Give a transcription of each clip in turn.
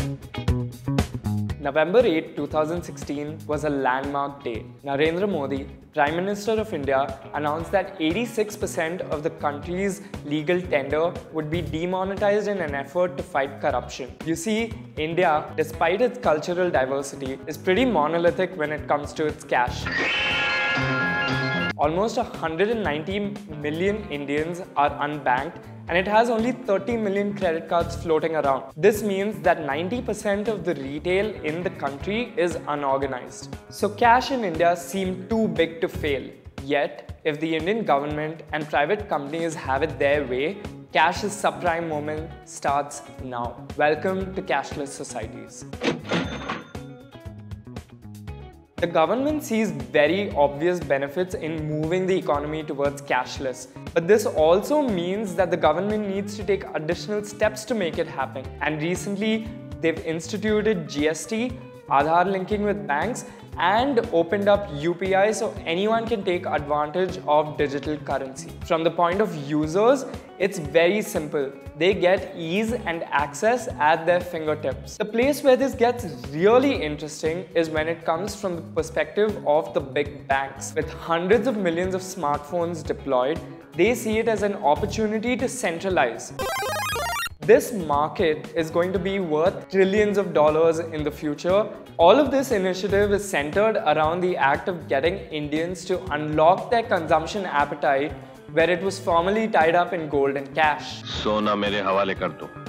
November 8, 2016 was a landmark day. Narendra Modi, Prime Minister of India, announced that 86% of the country's legal tender would be demonetized in an effort to fight corruption. You see, India, despite its cultural diversity, is pretty monolithic when it comes to its cash. Almost 190 million Indians are unbanked, and it has only 30 million credit cards floating around. This means that 90% of the retail in the country is unorganized. So cash in India seemed too big to fail. Yet, if the Indian government and private companies have it their way, cash's subprime moment starts now. Welcome to cashless societies. The government sees very obvious benefits in moving the economy towards cashless. But this also means that the government needs to take additional steps to make it happen. And recently, they've instituted GST, Aadhaar linking with banks, and opened up UPI so anyone can take advantage of digital currency. From the point of users, it's very simple. They get ease and access at their fingertips. The place where this gets really interesting is when it comes from the perspective of the big banks. With hundreds of millions of smartphones deployed, they see it as an opportunity to centralize. This market is going to be worth trillions of dollars in the future. All of this initiative is centered around the act of getting Indians to unlock their consumption appetite where it was formerly tied up in gold and cash. Sona mere hawale kar do.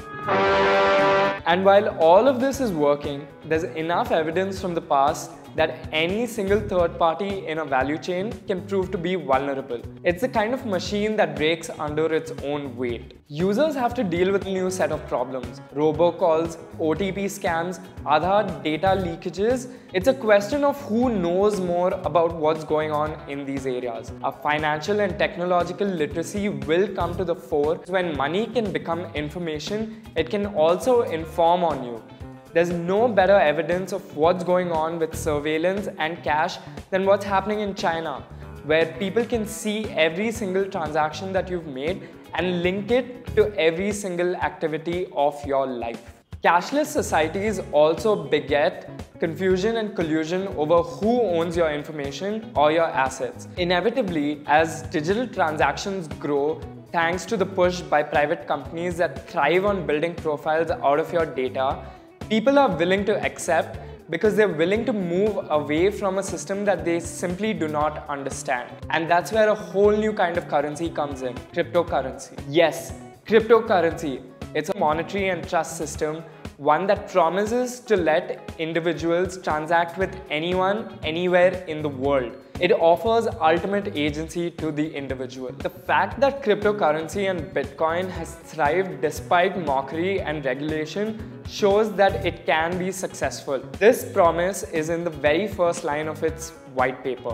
And while all of this is working, there's enough evidence from the past that any single third party in a value chain can prove to be vulnerable. It's the kind of machine that breaks under its own weight. Users have to deal with a new set of problems. Robocalls, OTP scams, Aadhaar data leakages. It's a question of who knows more about what's going on in these areas. A financial and technological literacy will come to the fore. When money can become information, it can also inform on you. There's no better evidence of what's going on with surveillance and cash than what's happening in China, where people can see every single transaction that you've made and link it to every single activity of your life. Cashless societies also beget confusion and collusion over who owns your information or your assets. Inevitably, as digital transactions grow, thanks to the push by private companies that thrive on building profiles out of your data, people are willing to accept because they're willing to move away from a system that they simply do not understand. And that's where a whole new kind of currency comes in, cryptocurrency. Yes, cryptocurrency. It's a monetary and trust system, one that promises to let individuals transact with anyone, anywhere in the world. It offers ultimate agency to the individual. The fact that cryptocurrency and Bitcoin has thrived despite mockery and regulation shows that it can be successful. This promise is in the very first line of its white paper.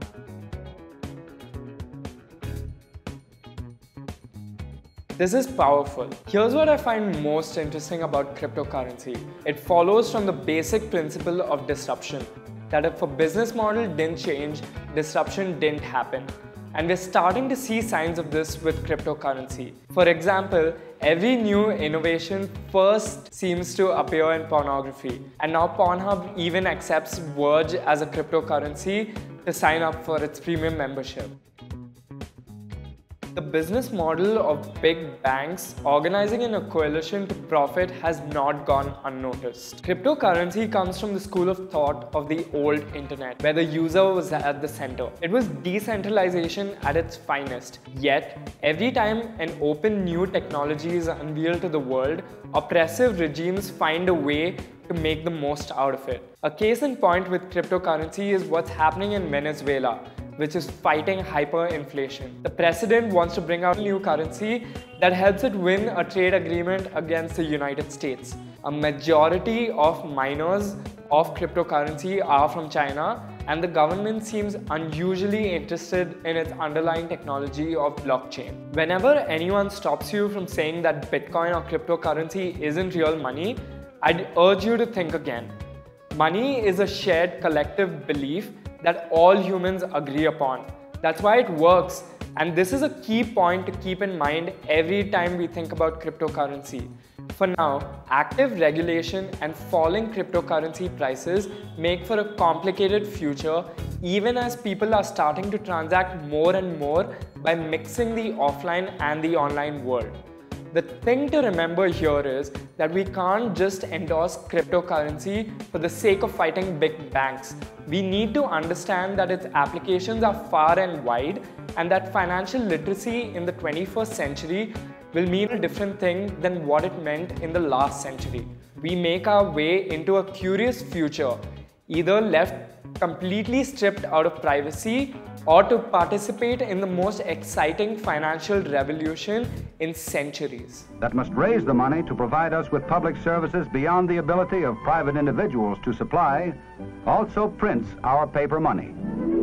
This is powerful. Here's what I find most interesting about cryptocurrency. It follows from the basic principle of disruption, that if a business model didn't change, disruption didn't happen. And we're starting to see signs of this with cryptocurrency. For example, every new innovation first seems to appear in pornography. And now Pornhub even accepts Verge as a cryptocurrency to sign up for its premium membership. The business model of big banks organizing in a coalition to profit has not gone unnoticed. Cryptocurrency comes from the school of thought of the old internet, where the user was at the center. It was decentralization at its finest. Yet, every time an open new technology is unveiled to the world, oppressive regimes find a way to make the most out of it. A case in point with cryptocurrency is what's happening in Venezuela, which is fighting hyperinflation. The president wants to bring out a new currency that helps it win a trade agreement against the United States. A majority of miners of cryptocurrency are from China, and the government seems unusually interested in its underlying technology of blockchain. Whenever anyone stops you from saying that Bitcoin or cryptocurrency isn't real money, I'd urge you to think again. Money is a shared collective belief that all humans agree upon. That's why it works. And this is a key point to keep in mind every time we think about cryptocurrency. For now, active regulation and falling cryptocurrency prices make for a complicated future, even as people are starting to transact more and more by mixing the offline and the online world. The thing to remember here is that we can't just endorse cryptocurrency for the sake of fighting big banks. We need to understand that its applications are far and wide, and that financial literacy in the 21st century will mean a different thing than what it meant in the last century. We make our way into a curious future, either left completely stripped out of privacy or to participate in the most exciting financial revolution in centuries. That must raise the money to provide us with public services beyond the ability of private individuals to supply, also prints our paper money.